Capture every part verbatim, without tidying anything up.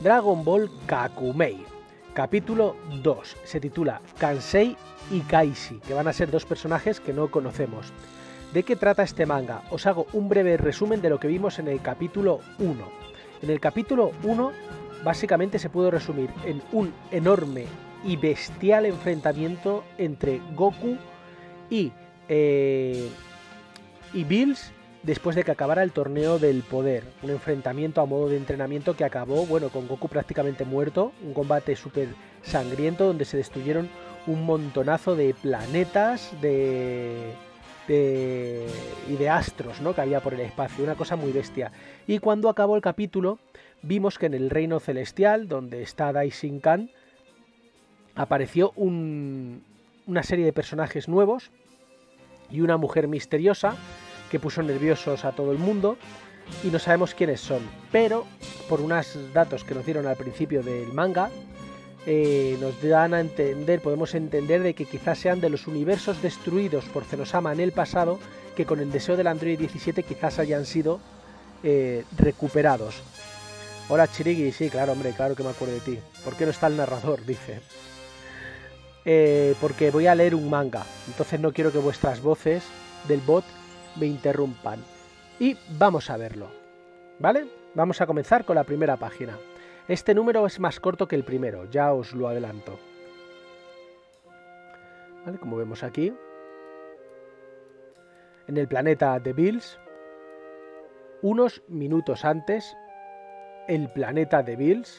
Dragon Ball Kakumei, capítulo dos. Se titula Kansei y Kaishi, que van a ser dos personajes que no conocemos. ¿De qué trata este manga? Os hago un breve resumen de lo que vimos en el capítulo uno. En el capítulo uno, básicamente se puede resumir en un enorme y bestial enfrentamiento entre Goku y, eh, y Bills después de que acabara el torneo del poder. Un enfrentamiento a modo de entrenamiento que acabó, bueno, con Goku prácticamente muerto. Un combate súper sangriento donde se destruyeron un montonazo de planetas de, de, y de astros, ¿no?, que había por el espacio. Una cosa muy bestia. Y cuando acabó el capítulo, vimos que en el reino celestial, donde está Daishin-Kan, apareció un, una serie de personajes nuevos y una mujer misteriosa que puso nerviosos a todo el mundo y no sabemos quiénes son, pero por unos datos que nos dieron al principio del manga, eh, nos dan a entender, podemos entender de que quizás sean de los universos destruidos por Zenosama en el pasado, que con el deseo del Android diecisiete quizás hayan sido eh, recuperados. Hola Chirigui, sí, claro, hombre, claro que me acuerdo de ti. ¿Por qué no está el narrador? Dice. Eh, porque voy a leer un manga, entonces no quiero que vuestras voces del bot me interrumpan. Y vamos a verlo, ¿vale? Vamos a comenzar con la primera página. Este número es más corto que el primero, ya os lo adelanto. ¿Vale? Como vemos aquí, en el planeta de Bills, unos minutos antes, el planeta de Bills,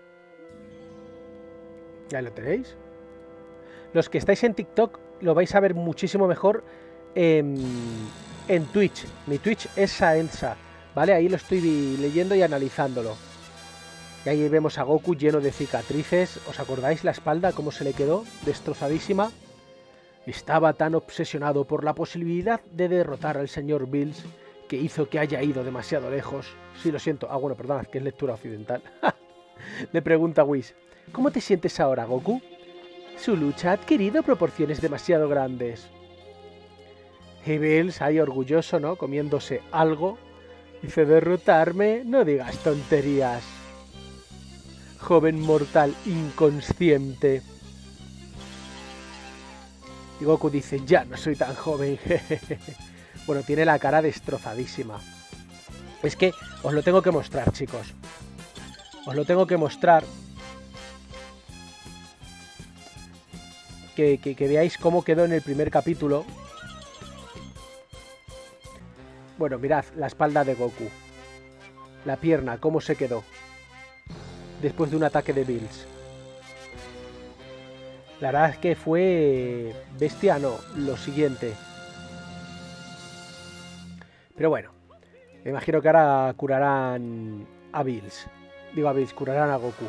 ya lo tenéis. Los que estáis en TikTok lo vais a ver muchísimo mejor en, en Twitch. Mi Twitch es Saenza, ¿vale? Ahí lo estoy leyendo y analizándolo. Y ahí vemos a Goku lleno de cicatrices. ¿Os acordáis la espalda cómo se le quedó? Destrozadísima. Estaba tan obsesionado por la posibilidad de derrotar al señor Bills que hizo que haya ido demasiado lejos. Sí, lo siento. Ah, bueno, perdón, que es lectura occidental. Le pregunta Whis: ¿cómo te sientes ahora, Goku? Su lucha ha adquirido proporciones demasiado grandes. Y Bills, ahí orgulloso, ¿no?, comiéndose algo, dice: derrotarme, no digas tonterías, joven mortal inconsciente. Y Goku dice: ya no soy tan joven. Bueno, tiene la cara destrozadísima. Es que os lo tengo que mostrar, chicos. Os lo tengo que mostrar. Que, que, que veáis cómo quedó en el primer capítulo. Bueno, mirad la espalda de Goku. La pierna, cómo se quedó después de un ataque de Bills. La verdad es que fue bestia, no, lo siguiente. Pero bueno, me imagino que ahora curarán a Bills. Digo a Bills, curarán a Goku.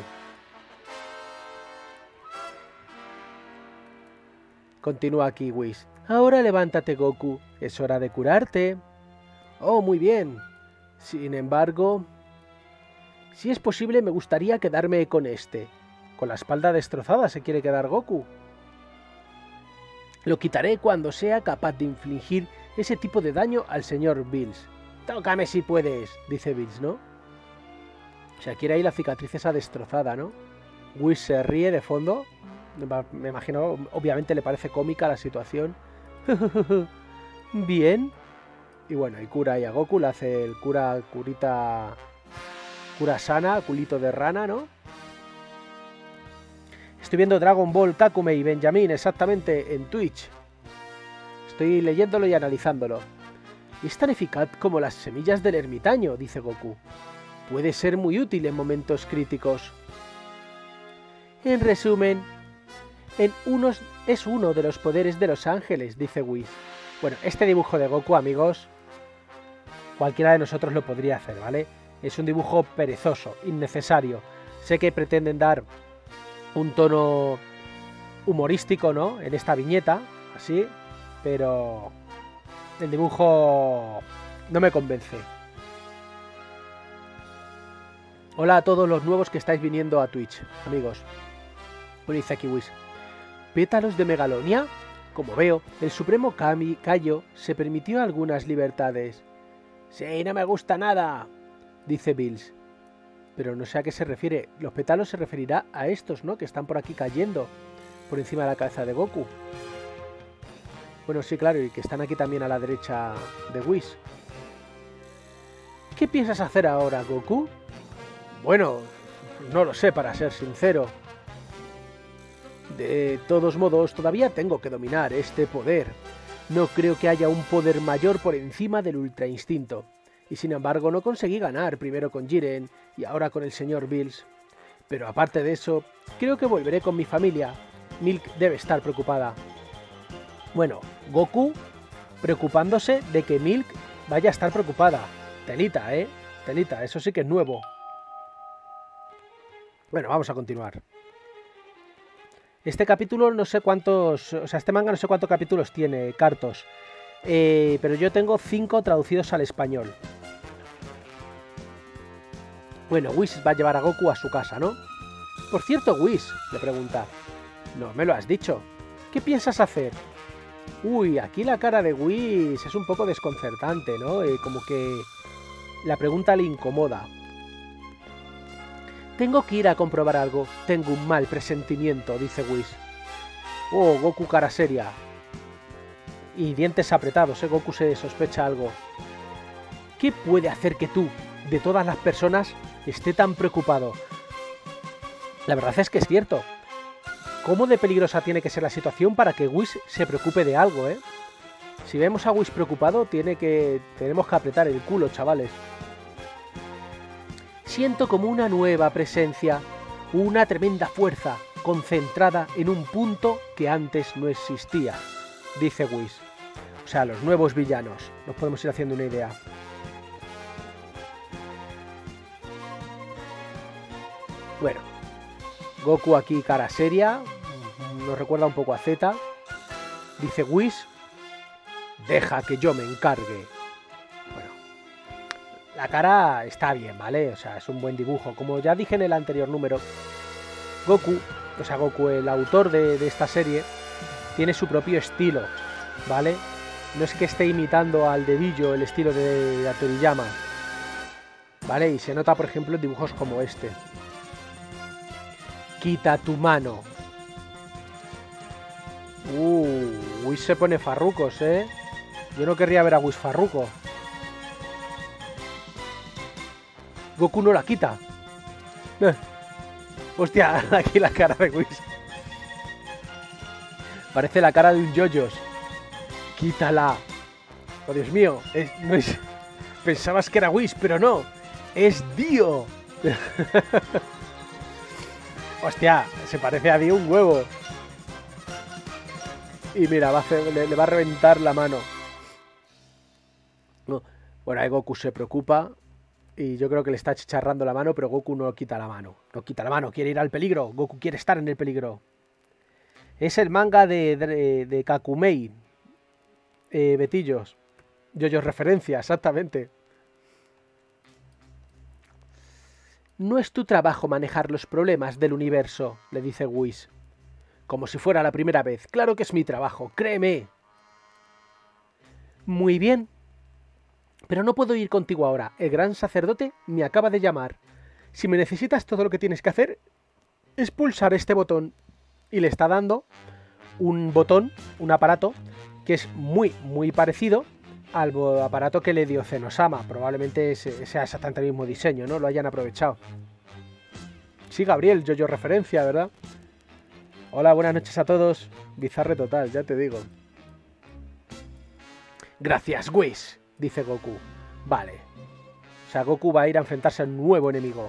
Continúa aquí Whis. Ahora levántate, Goku, es hora de curarte. Oh, muy bien. Sin embargo, si es posible, me gustaría quedarme con este. Con la espalda destrozada se quiere quedar Goku. Lo quitaré cuando sea capaz de infligir ese tipo de daño al señor Bills. Tócame si puedes, dice Bills, ¿no? O sea, quiere ahí la cicatriz esa destrozada, ¿no? Whis se ríe de fondo. Me imagino, obviamente le parece cómica la situación. Bien. Y bueno, y cura ahí a Goku, le hace el cura, curita, cura sana, culito de rana, ¿no? Estoy viendo Dragon Ball Kakumei y Benjamin exactamente en Twitch. Estoy leyéndolo y analizándolo. Es tan eficaz como las semillas del ermitaño, dice Goku. Puede ser muy útil en momentos críticos. En resumen, en unos, es uno de los poderes de los ángeles, dice Whis. Bueno, este dibujo de Goku, amigos, cualquiera de nosotros lo podría hacer, ¿vale? Es un dibujo perezoso, innecesario. Sé que pretenden dar un tono humorístico, ¿no?, en esta viñeta, así, pero el dibujo no me convence. Hola a todos los nuevos que estáis viniendo a Twitch, amigos. Bueno, dice aquí Whis. ¿Pétalos de Megalonia? Como veo, el Supremo Kami Kaio se permitió algunas libertades. Sí, no me gusta nada, dice Bills. Pero no sé a qué se refiere. Los pétalos se referirá a estos, ¿no? Que están por aquí cayendo. Por encima de la cabeza de Goku. Bueno, sí, claro. Y que están aquí también a la derecha de Whis. ¿Qué piensas hacer ahora, Goku? Bueno, no lo sé, para ser sincero. De todos modos, todavía tengo que dominar este poder. No creo que haya un poder mayor por encima del Ultra Instinto. Y sin embargo no conseguí ganar primero con Jiren y ahora con el señor Bills. Pero aparte de eso, creo que volveré con mi familia. Milk debe estar preocupada. Bueno, Goku preocupándose de que Milk vaya a estar preocupada. Telita, ¿eh? Telita, eso sí que es nuevo. Bueno, vamos a continuar. Este capítulo no sé cuántos... O sea, este manga no sé cuántos capítulos tiene, Cartos. Eh, pero yo tengo cinco traducidos al español. Bueno, Whis va a llevar a Goku a su casa, ¿no? Por cierto, Whis, le pregunta. No me lo has dicho. ¿Qué piensas hacer? Uy, aquí la cara de Whis es un poco desconcertante, ¿no? Eh, como que la pregunta le incomoda. Tengo que ir a comprobar algo. Tengo un mal presentimiento, dice Whis. Oh, Goku cara seria. Y dientes apretados, ¿eh? Goku se sospecha algo. ¿Qué puede hacer que tú, de todas las personas, esté tan preocupado? La verdad es que es cierto. ¿Cómo de peligrosa tiene que ser la situación para que Whis se preocupe de algo, eh? Si vemos a Whis preocupado, tiene que... tenemos que apretar el culo, chavales. Siento como una nueva presencia, una tremenda fuerza, concentrada en un punto que antes no existía, dice Whis. O sea, los nuevos villanos. Nos podemos ir haciendo una idea. Bueno, Goku aquí cara seria, nos recuerda un poco a Z. Dice Whis, deja que yo me encargue. Bueno, la cara está bien, ¿vale? O sea, es un buen dibujo. Como ya dije en el anterior número, Goku, o sea, Goku, el autor de, de esta serie, tiene su propio estilo, ¿vale? No es que esté imitando al dedillo el estilo de, de Toriyama, ¿vale? Y se nota, por ejemplo, en dibujos como este. Quita tu mano. Uh, Whis se pone farrucos, ¿eh? Yo no querría ver a Whis farruco. Goku no la quita. Eh. Hostia, aquí la cara de Whis. Parece la cara de un yoyos. Quítala. Oh, Dios mío. Es, no es... Pensabas que era Whis, pero no. Es Dio. Hostia, se parece a Dio un huevo. Y mira, va a hacer, le, le va a reventar la mano. No. Bueno, ahí Goku se preocupa. Y yo creo que le está chicharrando la mano, pero Goku no quita la mano. No quita la mano, quiere ir al peligro. Goku quiere estar en el peligro. Es el manga de, de, de Kakumei. Eh, Betillos. Yoyos referencia, exactamente. No es tu trabajo manejar los problemas del universo, le dice Whis. Como si fuera la primera vez. Claro que es mi trabajo, créeme. Muy bien. Pero no puedo ir contigo ahora. El gran sacerdote me acaba de llamar. Si me necesitas, todo lo que tienes que hacer es pulsar este botón. Y le está dando un botón, un aparato, que es muy, muy parecido al aparato que le dio Zenosama. Probablemente sea exactamente el mismo diseño, ¿no? Lo hayan aprovechado. Sí, Gabriel, yo-yo referencia, ¿verdad? Hola, buenas noches a todos. Bizarre total, ya te digo. Gracias, Whis, dice Goku. Vale. O sea, Goku va a ir a enfrentarse a un nuevo enemigo.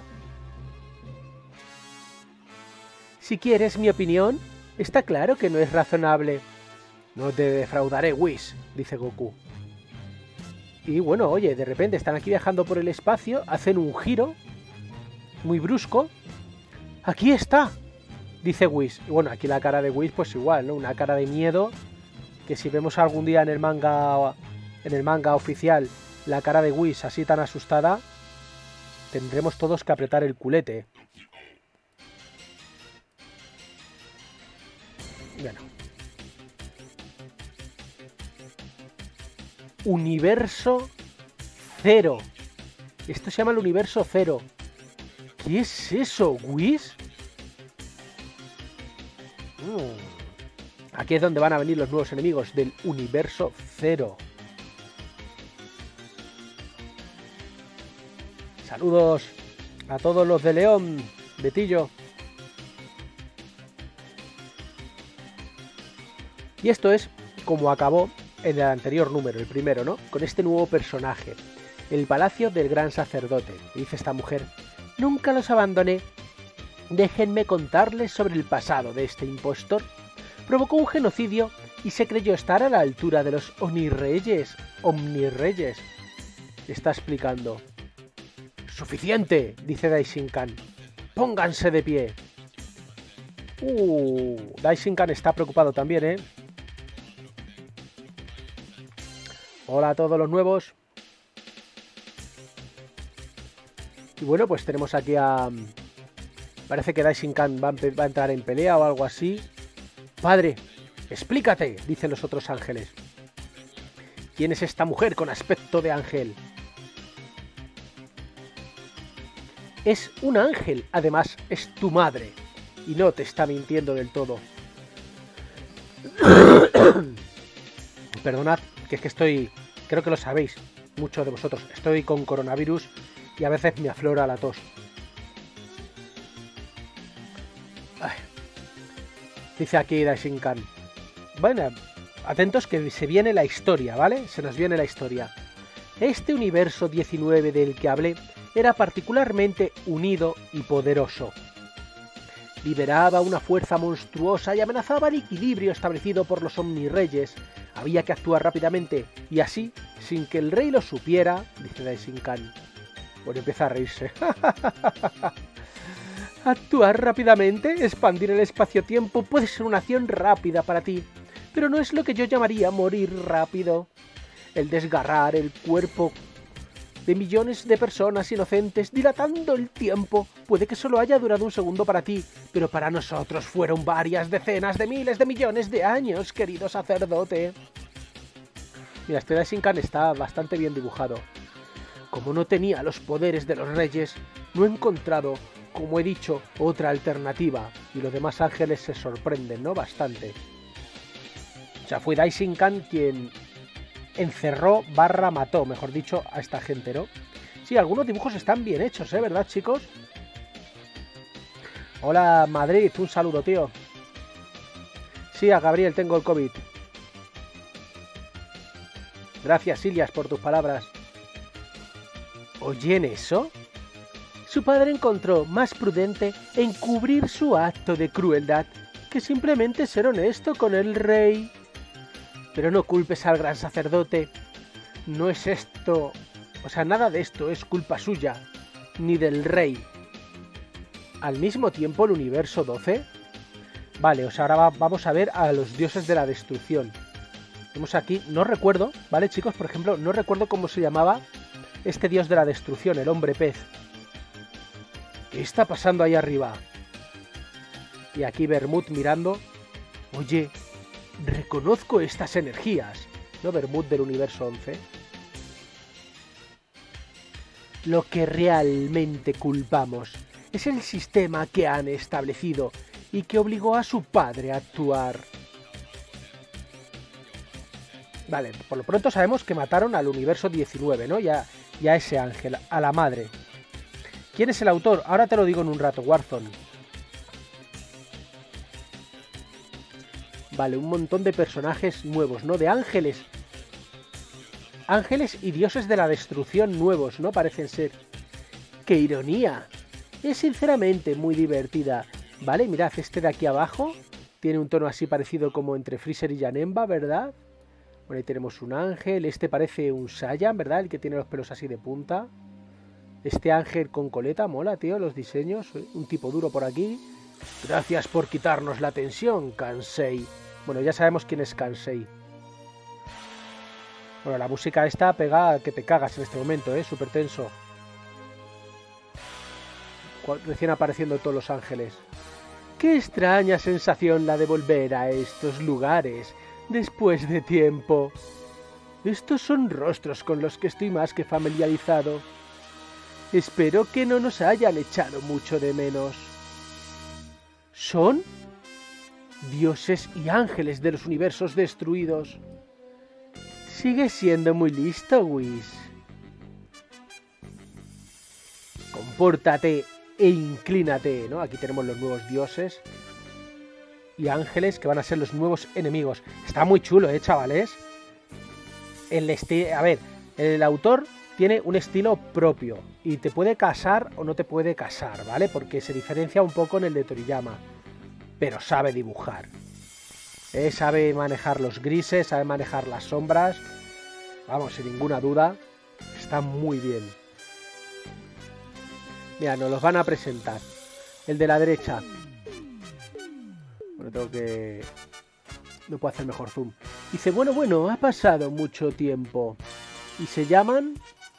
Si quieres mi opinión, está claro que no es razonable. No te defraudaré, Whis, dice Goku. Y bueno, oye, de repente están aquí viajando por el espacio, hacen un giro muy brusco. ¡Aquí está!, dice Whis. Y bueno, aquí la cara de Whis pues igual, ¿no? Una cara de miedo, que si vemos algún día en el manga, en el manga oficial, la cara de Whis así tan asustada, tendremos todos que apretar el culete. Bueno. Universo Cero. Esto se llama el Universo Cero. ¿Qué es eso, Whis? Mm. Aquí es donde van a venir los nuevos enemigos del universo cero. Saludos a todos los de León, Betillo. Y esto es como acabó en el anterior número, el primero, ¿no? Con este nuevo personaje, el palacio del gran sacerdote. Y dice esta mujer: nunca los abandoné. Déjenme contarles sobre el pasado de este impostor. Provocó un genocidio y se creyó estar a la altura de los Onirreyes. Omnirreyes. Está explicando. ¡Suficiente!, dice Daishinkan. ¡Pónganse de pie! Uh, Daishinkan está preocupado también, ¿eh? Hola a todos los nuevos. Y bueno, pues tenemos aquí a... Parece que Daishinkan va, va a entrar en pelea o algo así. Padre, explícate, dicen los otros ángeles. ¿Quién es esta mujer con aspecto de ángel? Es un ángel, además es tu madre. Y no te está mintiendo del todo. Perdonad, que es que estoy... Creo que lo sabéis, muchos de vosotros. Estoy con coronavirus y a veces me aflora la tos. Ay. Dice aquí Daishinkan. Bueno, atentos que se viene la historia, ¿vale? Se nos viene la historia. Este universo diecinueve del que hablé era particularmente unido y poderoso. Liberaba una fuerza monstruosa y amenazaba el equilibrio establecido por los Omnirreyes. Había que actuar rápidamente y así, sin que el rey lo supiera, dice Daishinkan. Bueno, empieza a reírse. Actuar rápidamente, expandir el espacio-tiempo puede ser una acción rápida para ti, pero no es lo que yo llamaría morir rápido. El desgarrar el cuerpo de millones de personas inocentes, dilatando el tiempo, puede que solo haya durado un segundo para ti, pero para nosotros fueron varias decenas de miles de millones de años, querido sacerdote. Mira, este Daishinkan está bastante bien dibujado. Como no tenía los poderes de los reyes, no he encontrado, como he dicho, otra alternativa, y los demás ángeles se sorprenden, ¿no? Bastante. O sea, fue Daishinkan quien encerró barra mató, mejor dicho, a esta gente, ¿no? Sí, algunos dibujos están bien hechos, ¿eh? ¿Verdad, chicos? Hola, Madrid, un saludo, tío. Sí, a Gabriel tengo el COVID. Gracias, Silias, por tus palabras. ¿Oyen eso? Su padre encontró más prudente encubrir su acto de crueldad que simplemente ser honesto con el rey. Pero no culpes al gran sacerdote. No es esto... O sea, nada de esto es culpa suya, ni del rey. Al mismo tiempo, el universo doce... Vale, o sea, ahora va, vamos a ver a los dioses de la destrucción. Vemos aquí, no recuerdo, ¿vale, chicos? Por ejemplo, no recuerdo cómo se llamaba este dios de la destrucción, el hombre pez. ¿Qué está pasando ahí arriba? Y aquí Bermud mirando. Oye... Reconozco estas energías, ¿no? Bermud del universo once. Lo que realmente culpamos es el sistema que han establecido y que obligó a su padre a actuar. Vale, por lo pronto sabemos que mataron al universo diecinueve, ¿no? Ya, ya ese ángel, a la madre. ¿Quién es el autor? Ahora te lo digo en un rato, Warzone. Vale, un montón de personajes nuevos, ¿no? De ángeles. Ángeles y dioses de la destrucción nuevos, ¿no? Parecen ser. ¡Qué ironía! Es sinceramente muy divertida. Vale, mirad, este de aquí abajo tiene un tono así parecido como entre Freezer y Janemba, ¿verdad? Bueno, ahí tenemos un ángel. Este parece un Saiyan, ¿verdad? El que tiene los pelos así de punta. Este ángel con coleta, mola, tío, los diseños. Un tipo duro por aquí. Gracias por quitarnos la tensión, Kansei. Bueno, ya sabemos quién es Kansei. Bueno, la música esta pega que te cagas en este momento, ¿eh? Súper tenso. Recién apareciendo todos los ángeles. Qué extraña sensación la de volver a estos lugares después de tiempo. Estos son rostros con los que estoy más que familiarizado. Espero que no nos hayan echado mucho de menos. ¿Son? Dioses y ángeles de los universos destruidos. Sigues siendo muy listo, Whis. Compórtate e inclínate, ¿no? Aquí tenemos los nuevos dioses y ángeles que van a ser los nuevos enemigos. Está muy chulo, ¿eh, chavales? El esti- a ver, el autor tiene un estilo propio y te puede casar o no te puede casar, ¿vale? Porque se diferencia un poco en el de Toriyama, pero sabe dibujar. Eh, sabe manejar los grises, sabe manejar las sombras. Vamos, sin ninguna duda, está muy bien. Mira, nos los van a presentar. El de la derecha. Bueno, tengo que... No puedo hacer mejor zoom. Dice, bueno, bueno, ha pasado mucho tiempo. Y se llaman...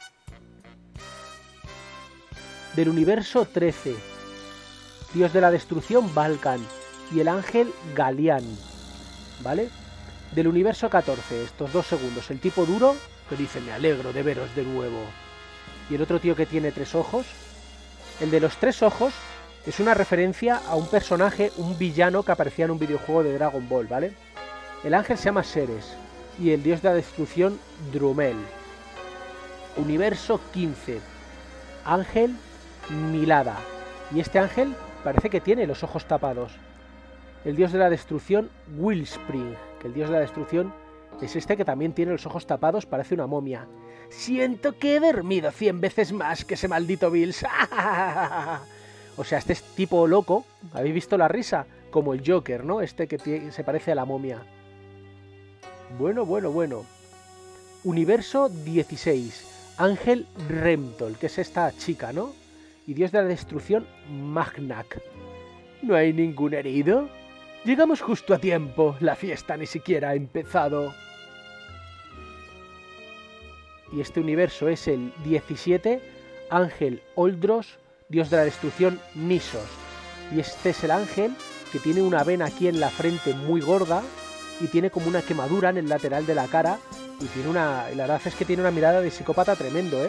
Del universo trece. Dios de la destrucción, Balkan. Y el ángel, Galián. ¿Vale? Del universo catorce, estos dos segundos. El tipo duro, que dice, me alegro de veros de nuevo. Y el otro tío que tiene tres ojos. El de los tres ojos es una referencia a un personaje, un villano que aparecía en un videojuego de Dragon Ball, ¿vale? El ángel se llama Ceres. Y el dios de la destrucción, Drumel. Universo quince. Ángel, Milada. Y este ángel parece que tiene los ojos tapados. El dios de la destrucción, Willspring, que el dios de la destrucción es este que también tiene los ojos tapados, parece una momia. Siento que he dormido cien veces más que ese maldito Bills. O sea, este es tipo loco, ¿habéis visto la risa? Como el Joker, ¿no? Este que se parece a la momia. Bueno, bueno, bueno. Universo dieciséis, Ángel Remtol, que es esta chica, ¿no? Y dios de la destrucción, Magnak. ¿No hay ningún herido? Llegamos justo a tiempo, la fiesta ni siquiera ha empezado. Y este universo es el diecisiete, Ángel Oldros, dios de la destrucción, Nisos. Y este es el ángel que tiene una vena aquí en la frente muy gorda y tiene como una quemadura en el lateral de la cara y tiene una... la verdad es que tiene una mirada de psicópata tremendo, ¿eh?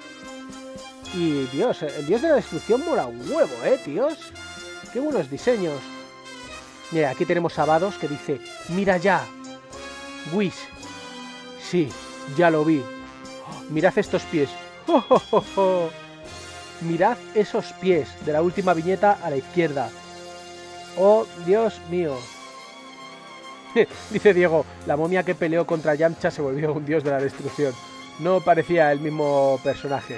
Y Dios, el dios de la destrucción mola un huevo, ¿eh, tíos? ¡Qué buenos diseños! Mira, aquí tenemos a Vados que dice, mira ya, Whis. Sí, ya lo vi. Oh, mirad estos pies. Oh, oh, oh, oh. Mirad esos pies de la última viñeta a la izquierda. Oh, Dios mío. Dice Diego, la momia que peleó contra Yamcha se volvió un dios de la destrucción. No parecía el mismo personaje.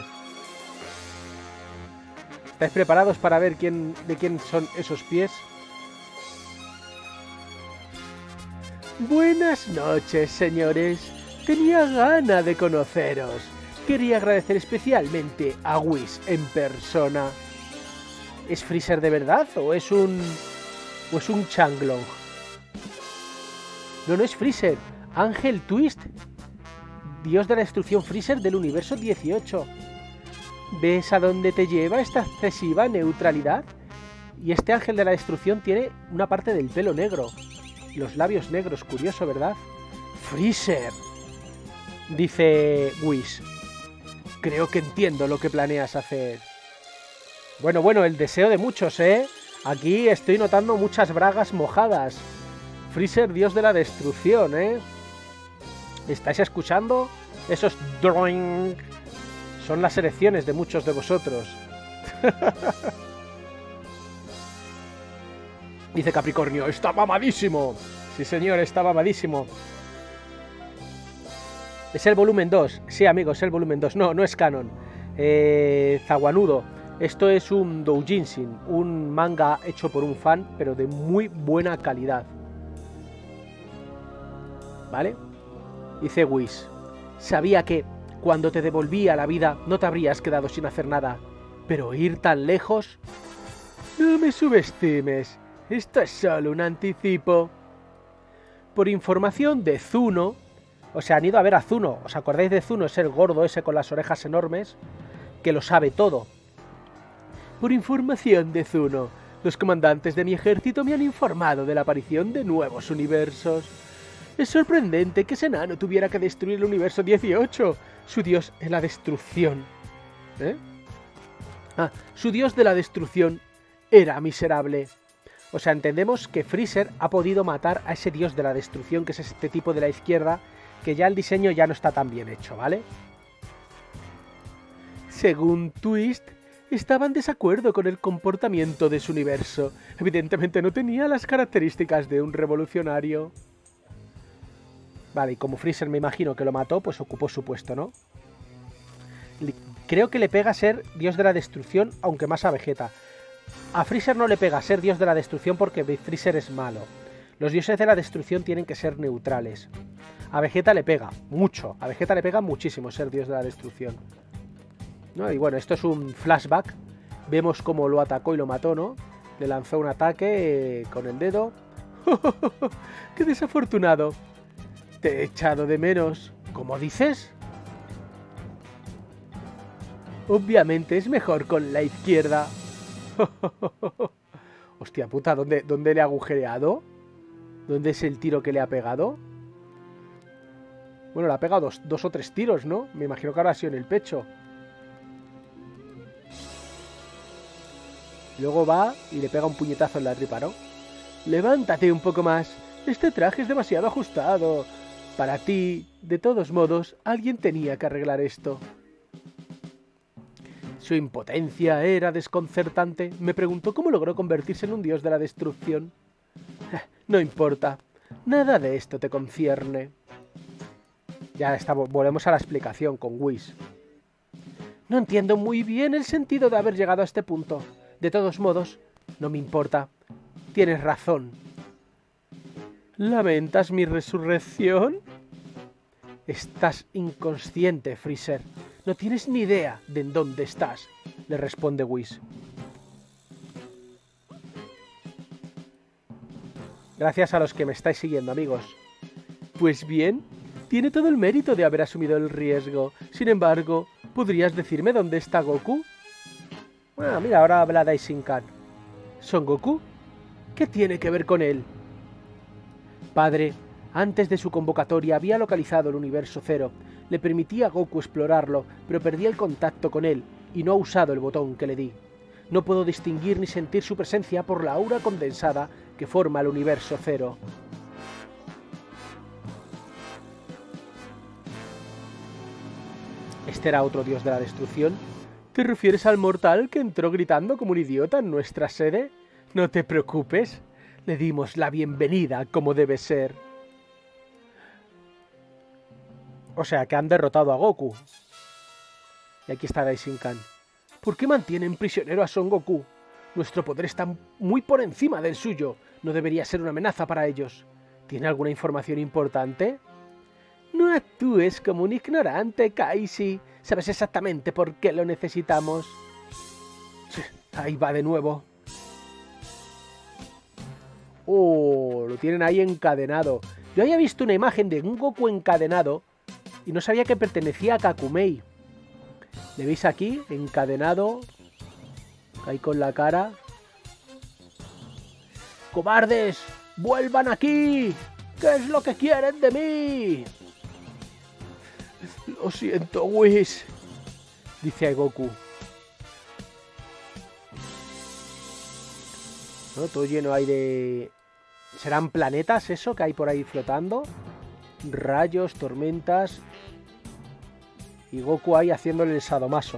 ¿Estáis preparados para ver quién, de quién son esos pies? Buenas noches, señores. Tenía gana de conoceros. Quería agradecer especialmente a Whis en persona. ¿Es Freezer de verdad o es un... o es un Changlong? No, no es Freezer. Ángel Twist. Dios de la destrucción Freezer del universo dieciocho. ¿Ves a dónde te lleva esta excesiva neutralidad? Y este ángel de la destrucción tiene una parte del pelo negro. Los labios negros, curioso, ¿verdad? Freezer. Dice Whis. Creo que entiendo lo que planeas hacer. Bueno, bueno, el deseo de muchos, ¿eh? Aquí estoy notando muchas bragas mojadas. Freezer, dios de la destrucción, ¿eh? ¿Estáis escuchando? Esos drawing son las erecciones de muchos de vosotros. Dice Capricornio, está mamadísimo. Sí, señor, está mamadísimo. Es el volumen dos. Sí, amigos, es el volumen dos. No, no es canon. Eh, Zaguanudo. Esto es un doujinsin, un manga hecho por un fan, pero de muy buena calidad. ¿Vale? Dice Whis. Sabía que cuando te devolvía la vida no te habrías quedado sin hacer nada. Pero ir tan lejos... No me subestimes. Esto es solo un anticipo. Por información de Zuno... O sea, han ido a ver a Zuno. ¿Os acordáis de Zuno? Es el gordo ese con las orejas enormes, que lo sabe todo. Por información de Zuno, los comandantes de mi ejército me han informado de la aparición de nuevos universos. Es sorprendente que ese enano tuviera que destruir el universo dieciocho. Su dios es la destrucción. ¿Eh? Ah, su dios de la destrucción era miserable. O sea, entendemos que Freezer ha podido matar a ese dios de la destrucción, que es este tipo de la izquierda, que ya el diseño ya no está tan bien hecho, ¿vale? Según Twist, estaba en desacuerdo con el comportamiento de su universo. Evidentemente no tenía las características de un revolucionario. Vale, y como Freezer me imagino que lo mató, pues ocupó su puesto, ¿no? Creo que le pega ser dios de la destrucción, aunque más a Vegeta. A Freezer no le pega ser dios de la destrucción porque Freezer es malo. Los dioses de la destrucción tienen que ser neutrales. A Vegeta le pega mucho. A Vegeta le pega muchísimo ser dios de la destrucción, ¿no? Y bueno, esto es un flashback. Vemos cómo lo atacó y lo mató, ¿no? Le lanzó un ataque eh, con el dedo. ¡Qué desafortunado! Te he echado de menos. ¿Cómo dices? Obviamente es mejor con la izquierda. Hostia puta, ¿dónde, ¿dónde le ha agujereado? ¿Dónde es el tiro que le ha pegado? Bueno, le ha pegado dos, dos o tres tiros, ¿no? Me imagino que ahora ha sido en el pecho. Luego va y le pega un puñetazo en la tripa, ¿no? Levántate un poco más. Este traje es demasiado ajustado. Para ti, de todos modos, alguien tenía que arreglar esto. Su impotencia era desconcertante. Me preguntó cómo logró convertirse en un dios de la destrucción. No importa. Nada de esto te concierne. Ya está, volvemos a la explicación con Whis. No entiendo muy bien el sentido de haber llegado a este punto. De todos modos, no me importa. Tienes razón. ¿Lamentas mi resurrección? Estás inconsciente, Freezer. No tienes ni idea de en dónde estás, le responde Whis. Gracias a los que me estáis siguiendo, amigos. Pues bien, tiene todo el mérito de haber asumido el riesgo. Sin embargo, ¿podrías decirme dónde está Goku? Ah, mira, ahora habla Daishinkan. ¿Son Goku? ¿Qué tiene que ver con él? Padre, antes de su convocatoria había localizado el Universo Cero. Le permití a Goku explorarlo, pero perdí el contacto con él y no ha usado el botón que le di. No puedo distinguir ni sentir su presencia por la aura condensada que forma el Universo Cero. ¿Este era otro dios de la destrucción? ¿Te refieres al mortal que entró gritando como un idiota en nuestra sede? No te preocupes, le dimos la bienvenida como debe ser. O sea, que han derrotado a Goku. Y aquí está Daishinkan. ¿Por qué mantienen prisionero a Son Goku? Nuestro poder está muy por encima del suyo. No debería ser una amenaza para ellos. ¿Tiene alguna información importante? No actúes como un ignorante, Kaishi. Sabes exactamente por qué lo necesitamos. Ahí va de nuevo. Oh, lo tienen ahí encadenado. Yo había visto una imagen de un Goku encadenado y no sabía que pertenecía a Kakumei. ¿Le veis aquí? Encadenado. Ahí con la cara. ¡Cobardes! ¡Vuelvan aquí! ¿Qué es lo que quieren de mí? Lo siento, Whis, dice Goku. ¿No? Todo lleno ahí de... ¿Serán planetas eso que hay por ahí flotando? Rayos, tormentas... Y Goku ahí haciéndole el sadomaso.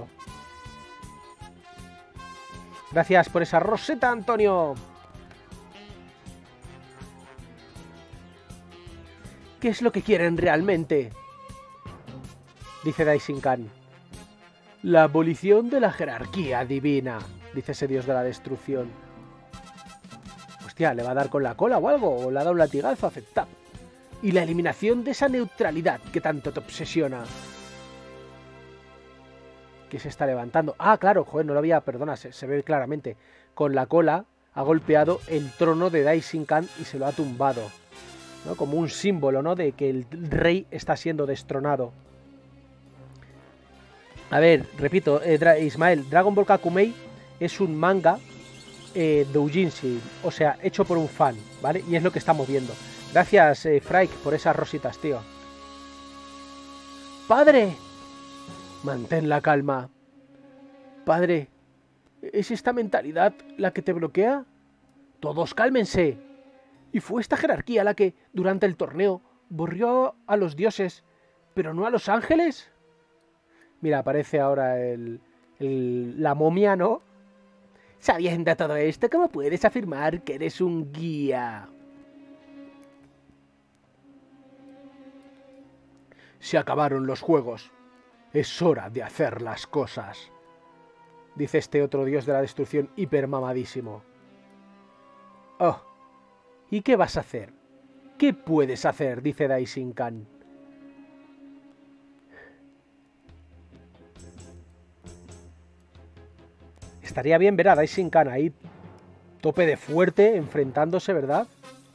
Gracias por esa roseta, Antonio. ¿Qué es lo que quieren realmente? Dice Daishinkan. La abolición de la jerarquía divina, dice ese dios de la destrucción. Hostia, ¿le va a dar con la cola o algo? ¿O le ha dado un latigazo? Aceptad. Y la eliminación de esa neutralidad que tanto te obsesiona. Que se está levantando. Ah, claro, joder, no lo había, perdona, se, se ve claramente. Con la cola ha golpeado el trono de Daishinkan y se lo ha tumbado, ¿no? Como un símbolo, ¿no? De que el rey está siendo destronado. A ver, repito, eh, Dra Ismael, Dragon Ball Kakumei es un manga eh, doujinshi, o sea, hecho por un fan, ¿vale? Y es lo que estamos viendo. Gracias, eh, Frike, por esas rositas, tío. ¡Padre! Mantén la calma. Padre, ¿Es esta mentalidad la que te bloquea? Todos cálmense. Y fue esta jerarquía la que, durante el torneo, borrió a los dioses, pero no a los ángeles. Mira, aparece ahora el, el, la momia, ¿no? Sabiendo todo esto, ¿cómo puedes afirmar que eres un guía? Se acabaron los juegos. Es hora de hacer las cosas. Dice este otro dios de la destrucción hipermamadísimo. Oh, ¿y qué vas a hacer? ¿Qué puedes hacer? Dice Daishinkan. Estaría bien ver a Daishinkan ahí, tope de fuerte, enfrentándose, ¿verdad?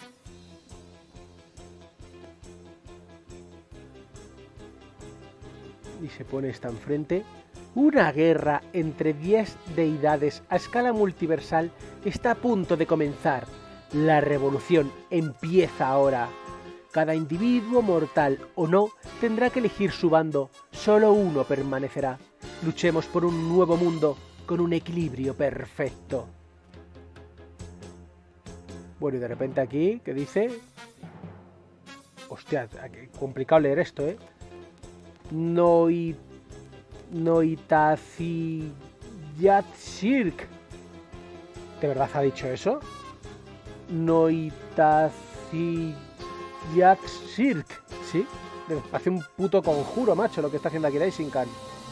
Y se pone esta enfrente. Una guerra entre diez deidades a escala multiversal está a punto de comenzar. La revolución empieza ahora. Cada individuo, mortal o no, tendrá que elegir su bando. Solo uno permanecerá. Luchemos por un nuevo mundo con un equilibrio perfecto. Bueno, y de repente aquí, ¿qué dice? Hostia, qué complicado leer esto, ¿eh? Noi... Noitaziyatsirk. ¿De verdad ha dicho eso? Noitaziyatsirk. ¿Sí? Hace un puto conjuro, macho, lo que está haciendo aquí Daishinkan.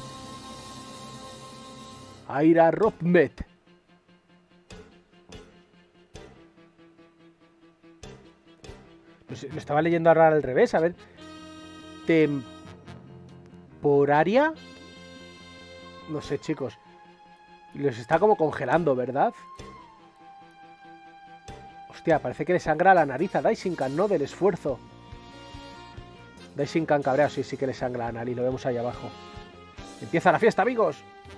Aira Robmet. Pues lo estaba leyendo ahora al revés, a ver. Temporaria. No sé, chicos. Los está como congelando, ¿verdad? Hostia, parece que le sangra la nariz a Daishinkan, ¿no? Del esfuerzo. Daishinkan cabreado, sí, sí que le sangra la nariz. Lo vemos ahí abajo. ¡Empieza la fiesta, amigos!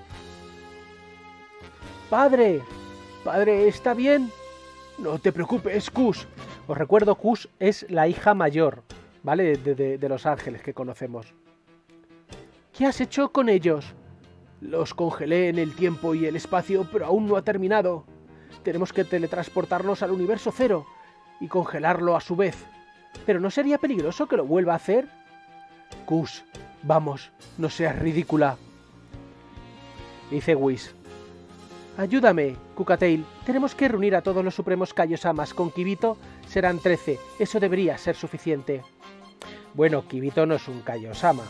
¡Padre! ¡Padre, está bien! No te preocupes, Kush. Os recuerdo, Kush es la hija mayor, ¿vale? De, de, de los ángeles que conocemos. ¿Qué has hecho con ellos? Los congelé en el tiempo y el espacio, pero aún no ha terminado. Tenemos que teletransportarnos al universo cero y congelarlo a su vez. ¿Pero no sería peligroso que lo vuelva a hacer? Kush, vamos, no seas ridícula. Dice Whis. Ayúdame, Kukatail. Tenemos que reunir a todos los supremos Kaiosamas. Con Kibito serán trece. Eso debería ser suficiente. Bueno, Kibito no es un Kaiosama.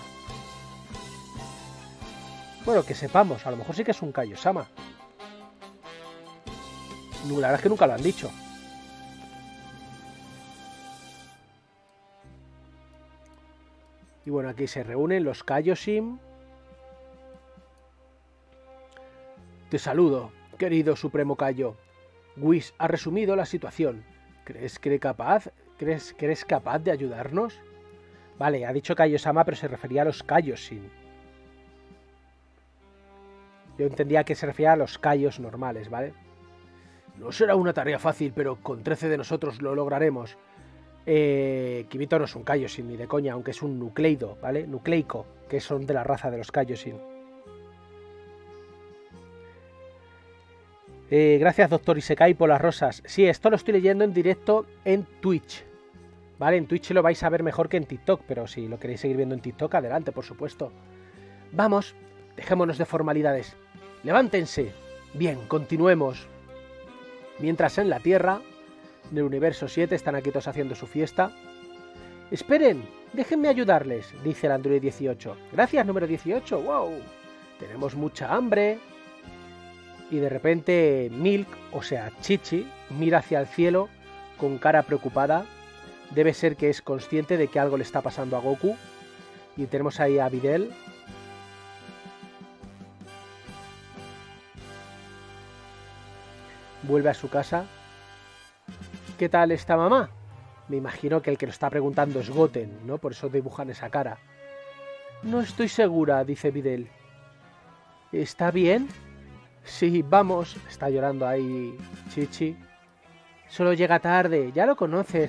Bueno, que sepamos, a lo mejor sí que es un Kaiosama. La verdad es que nunca lo han dicho. Y bueno, aquí se reúnen los Kaioshin. Te saludo, querido Supremo Kaio. Whis ha resumido la situación. ¿Crees que eres capaz? ¿Crees que eres capaz de ayudarnos? Vale, ha dicho Kaiosama, pero se refería a los Kaioshin. Yo entendía que se refería a los Kaios normales, ¿vale? No será una tarea fácil, pero con trece de nosotros lo lograremos. Eh, Kibito no es un Kaioshin ni de coña, aunque es un nucleido, ¿vale? Nucleico, que son de la raza de los Kaioshin. Eh, gracias, doctor Isekai, por las rosas. Sí, esto lo estoy leyendo en directo en Twitch. ¿Vale? En Twitch lo vais a ver mejor que en TikTok, pero si lo queréis seguir viendo en TikTok, adelante, por supuesto. Vamos, dejémonos de formalidades. ¡Levántense! Bien, continuemos. Mientras en la Tierra, en el universo siete, están aquí todos haciendo su fiesta. ¡Esperen! ¡Déjenme ayudarles!, dice el Android dieciocho. ¡Gracias, número dieciocho! ¡Wow! Tenemos mucha hambre. Y de repente Milk, o sea, Chichi, mira hacia el cielo con cara preocupada. Debe ser que es consciente de que algo le está pasando a Goku. Y tenemos ahí a Videl. Vuelve a su casa. ¿Qué tal está mamá? Me imagino que el que lo está preguntando es Goten, ¿no? Por eso dibujan esa cara. No estoy segura, dice Videl. ¿Está bien? Sí, vamos. Está llorando ahí Chichi. Solo llega tarde, ya lo conoces.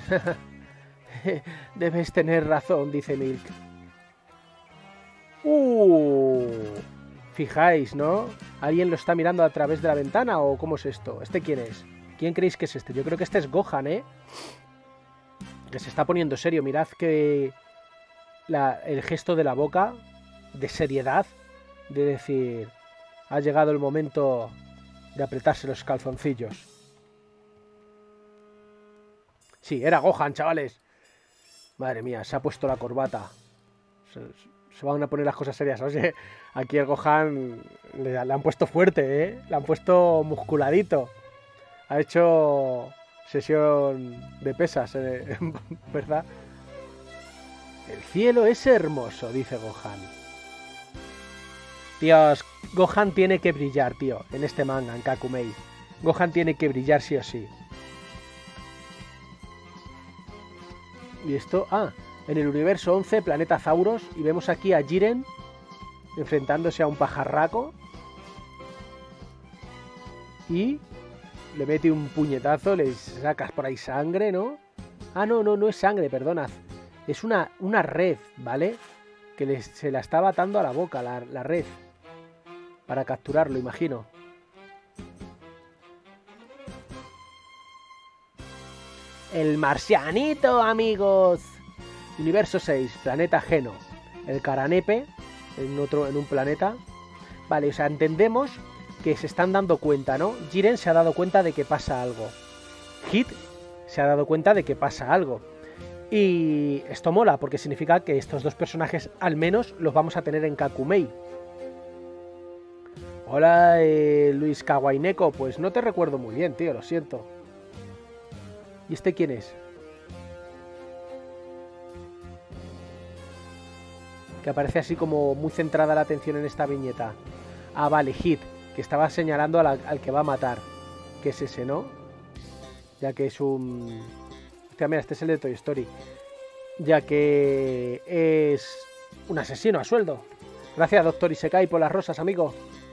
Debes tener razón, dice Milk. Uh, fijáis, ¿no? ¿Alguien lo está mirando a través de la ventana o cómo es esto? ¿Este quién es? ¿Quién creéis que es este? Yo creo que este es Gohan, ¿eh? Que se está poniendo serio. Mirad que la, el gesto de la boca, de seriedad, de decir, ha llegado el momento de apretarse los calzoncillos. Sí, era Gohan, chavales. Madre mía, se ha puesto la corbata. Se, se van a poner las cosas serias. Oye, aquí el Gohan le, le han puesto fuerte, ¿eh? Le han puesto musculadito. Ha hecho sesión de pesas, ¿eh? ¿Verdad? El cielo es hermoso, dice Gohan. Dios, Gohan tiene que brillar, tío, en este manga, en Kakumei. Gohan tiene que brillar sí o sí. Y esto... Ah, en el universo once, planeta Zauros, y vemos aquí a Jiren enfrentándose a un pajarraco. Y le mete un puñetazo, le sacas por ahí sangre, ¿no? Ah, no, no, no es sangre, perdonad. Es una, una red, ¿vale? Que le, se la estaba atando a la boca, la, la red. Para capturarlo, imagino. El marcianito, amigos. Universo seis, planeta Geno. El Caranepe, en, otro, en un planeta. Vale, o sea, entendemos que se están dando cuenta, ¿no? Jiren se ha dado cuenta de que pasa algo. Hit se ha dado cuenta de que pasa algo. Y esto mola, porque significa que estos dos personajes, al menos, los vamos a tener en Kakumei. Hola, eh, Luis Kawaineko. Pues no te recuerdo muy bien, tío, lo siento. ¿Y este quién es? Que aparece así como muy centrada la atención en esta viñeta. Ah, vale, Hit, que estaba señalando a la, al que va a matar. Que es ese, ¿no? Ya que es un... Hostia, mira, este es el de Toy Story. Ya que es un asesino a sueldo. Gracias, Doctor Isekai, por las rosas, amigo.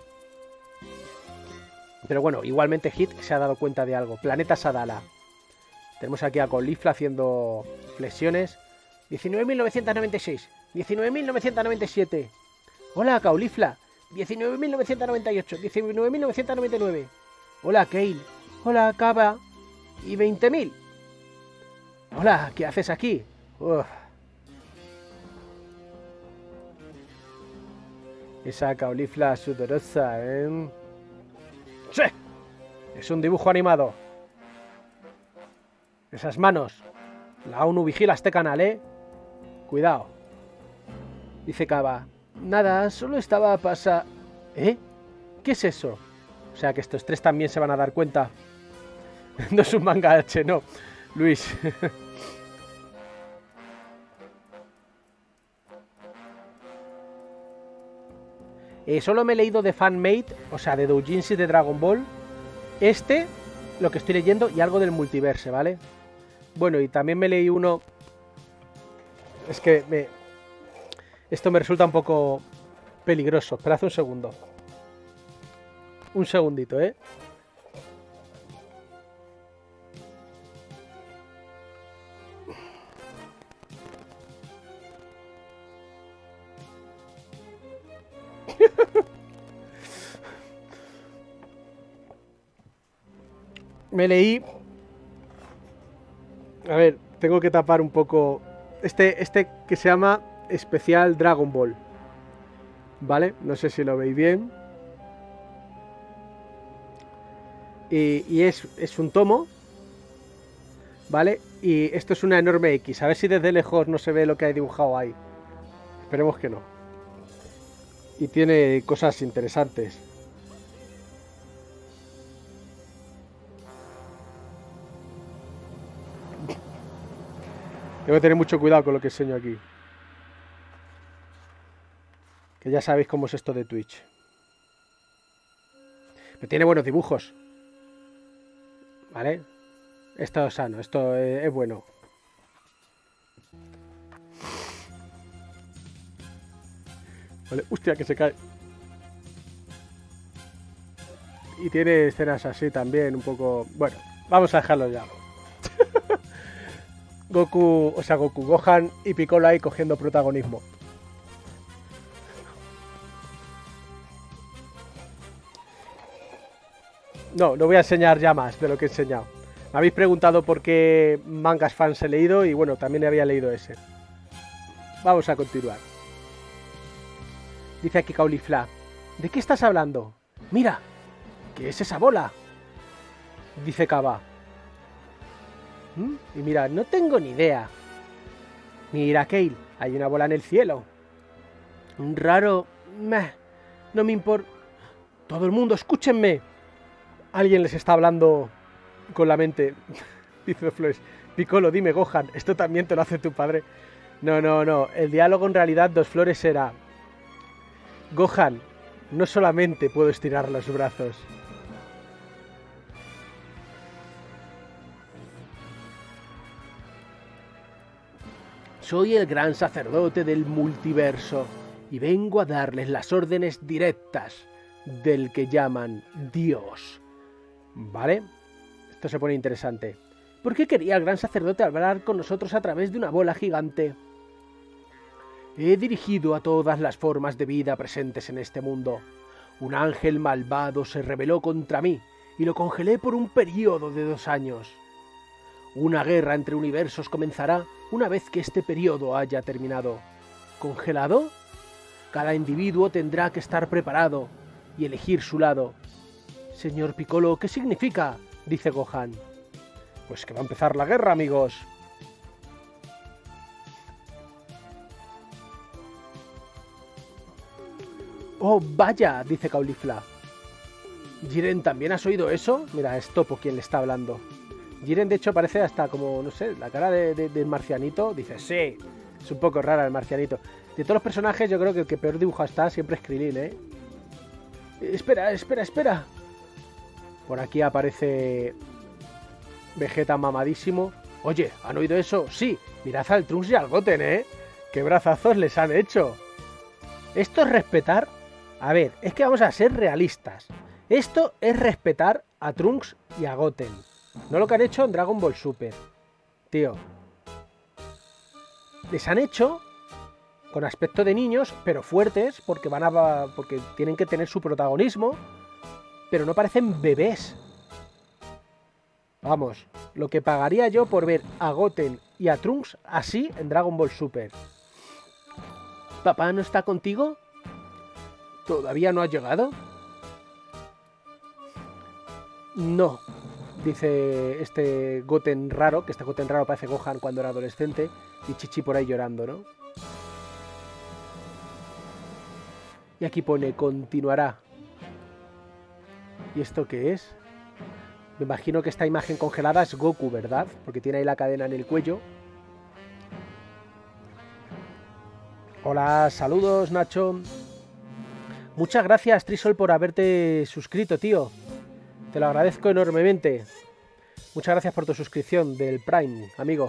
Pero bueno, igualmente Hit se ha dado cuenta de algo. Planeta Sadala. Tenemos aquí a Caulifla haciendo flexiones. diecinueve mil novecientos noventa y seis. diecinueve mil novecientos noventa y siete. Hola, Caulifla. diecinueve mil novecientos noventa y ocho. diecinueve mil novecientos noventa y nueve. Hola, Kale. Hola, Kaba. Y veinte mil. Hola, ¿qué haces aquí? Uf. Esa Caulifla sudorosa, ¿eh? ¡Sí! Es un dibujo animado. Esas manos. La ONU vigila este canal, ¿eh? Cuidado. Dice Kaba. Nada, solo estaba a pasar... ¿Eh? ¿Qué es eso? O sea que estos tres también se van a dar cuenta. No es un manga H, no. Luis. eh, solo me he leído de Fanmade, o sea, de doujinshi de Dragon Ball. Este, lo que estoy leyendo, y algo del multiverse, ¿vale? Bueno, y también me leí uno... Es que me... Esto me resulta un poco peligroso. Esperad un segundo. Un segundito, ¿eh? Me leí... A ver, tengo que tapar un poco... Este, este que se llama Especial Dragon Ball. ¿Vale? No sé si lo veis bien. Y, y es, es un tomo. ¿Vale? Y esto es una enorme X. A ver si desde lejos no se ve lo que hay dibujado ahí. Esperemos que no. Y tiene cosas interesantes. Tengo que tener mucho cuidado con lo que enseño aquí. Que ya sabéis cómo es esto de Twitch. Pero tiene buenos dibujos. ¿Vale? Esto es sano, esto es, es bueno. Vale, hostia, que se cae. Y tiene escenas así también, un poco... Bueno, vamos a dejarlo ya. Goku, o sea, Goku, Gohan y Piccolo ahí cogiendo protagonismo. No, no voy a enseñar ya más de lo que he enseñado. Me habéis preguntado por qué mangas fans he leído y bueno, también había leído ese. Vamos a continuar. Dice aquí Caulifla. ¿De qué estás hablando? Mira, ¿qué es esa bola? Dice Kaba. ¿Mm? Y mira, no tengo ni idea. Mira, Kale, hay una bola en el cielo. Un raro... Meh, no me importa... Todo el mundo, escúchenme. Alguien les está hablando con la mente. Dice Flores. Piccolo, dime, Gohan, esto también te lo hace tu padre. No, no, no. El diálogo en realidad, Dos Flores, era... Gohan, no solamente puedo estirar los brazos. Soy el gran sacerdote del multiverso y vengo a darles las órdenes directas del que llaman Dios. ¿Vale? Esto se pone interesante. ¿Por qué quería el gran sacerdote hablar con nosotros a través de una bola gigante? He dirigido a todas las formas de vida presentes en este mundo. Un ángel malvado se rebeló contra mí y lo congelé por un periodo de dos años. Una guerra entre universos comenzará una vez que este periodo haya terminado. ¿Congelado? Cada individuo tendrá que estar preparado y elegir su lado. Señor Piccolo, ¿qué significa? Dice Gohan. Pues que va a empezar la guerra, amigos. Oh, vaya, dice Caulifla. Jiren, ¿también has oído eso? Mira, es Topo quien le está hablando. Jiren, de hecho, parece hasta como, no sé, la cara de, de, del marcianito. Dice, sí, es un poco rara el marcianito. De todos los personajes, yo creo que el que peor dibujado está siempre es Krillin, ¿eh? Espera, espera, espera. Por aquí aparece Vegeta mamadísimo. Oye, ¿han oído eso? Sí, mirad al Trunks y al Goten, ¿eh? ¿Qué brazazos les han hecho? Esto es respetar... A ver, es que vamos a ser realistas. Esto es respetar a Trunks y a Goten. No lo que han hecho en Dragon Ball Super. Tío. Les han hecho con aspecto de niños, pero fuertes, porque van a, porque tienen que tener su protagonismo, pero no parecen bebés. Vamos, lo que pagaría yo por ver a Goten y a Trunks así en Dragon Ball Super. ¿Papá no está contigo? ¿Todavía no ha llegado? No, dice este Goten raro, que este Goten raro parece Gohan cuando era adolescente, y Chichi por ahí llorando, ¿no? Y aquí pone, continuará. ¿Y esto qué es? Me imagino que esta imagen congelada es Goku, ¿verdad? Porque tiene ahí la cadena en el cuello. Hola, saludos, Nacho. Muchas gracias, Trisol, por haberte suscrito, tío. Te lo agradezco enormemente. Muchas gracias por tu suscripción del Prime, amigo.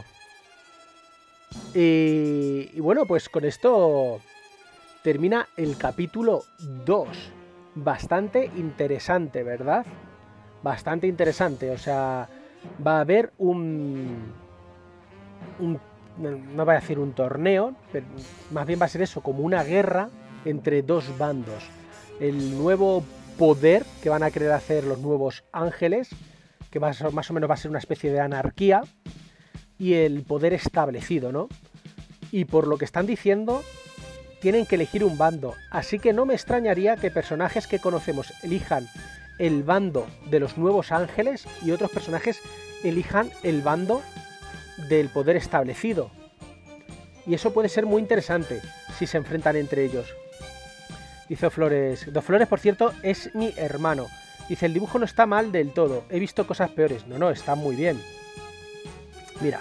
Y, y bueno, pues con esto termina el capítulo dos. Bastante interesante, ¿verdad? Bastante interesante. O sea, va a haber un... un no voy a decir un torneo, pero más bien va a ser eso, como una guerra entre dos bandos. El nuevo poder que van a querer hacer los nuevos ángeles, que más o, más o menos va a ser una especie de anarquía, y el poder establecido, ¿no? Y por lo que están diciendo, tienen que elegir un bando. Así que no me extrañaría que personajes que conocemos elijan el bando de los nuevos ángeles y otros personajes elijan el bando del poder establecido. Y eso puede ser muy interesante si se enfrentan entre ellos. Dice Flores. Dos Flores, por cierto, es mi hermano. Dice, el dibujo no está mal del todo. He visto cosas peores. No, no, está muy bien. Mira.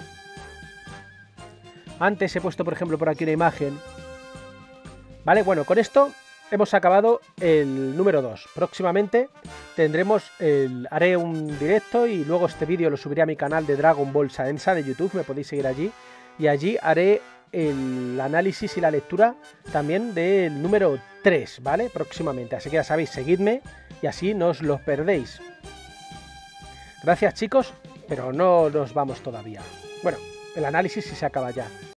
Antes he puesto, por ejemplo, por aquí una imagen. Vale, bueno, con esto hemos acabado el número dos. Próximamente tendremos el... haré un directo y luego este vídeo lo subiré a mi canal de Dragon Ball Saensa de YouTube. Me podéis seguir allí. Y allí haré el análisis y la lectura también del número tres, ¿vale? Próximamente. Así que ya sabéis, seguidme y así no os lo perdéis. Gracias, chicos, pero no nos vamos todavía. Bueno, el análisis sí se acaba ya.